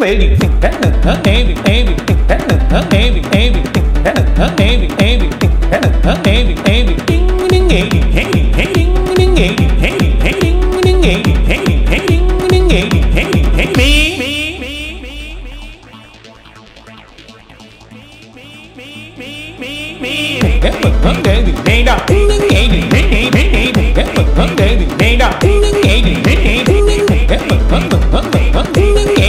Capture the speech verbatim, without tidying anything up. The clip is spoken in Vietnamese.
everything that everything everything that everything everything that everything everything that everything everything ding ding ding ding ding ding ding ding ding ding ding ding ding ding me cái phần vấn đề gì đây đó cái vấn đề gì đây đây đây đây cái phần vấn đề gì đây đó cái vấn đề gì đây đây đây cái phần vấn vấn vấn vấn vấn